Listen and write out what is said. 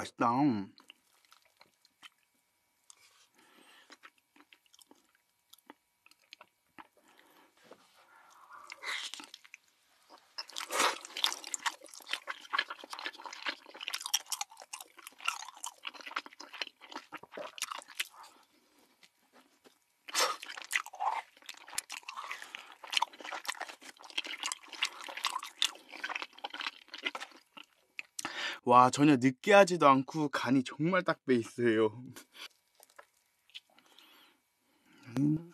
맛있다. 와, 전혀 느끼하지도 않고 간이 정말 딱 배 있어요.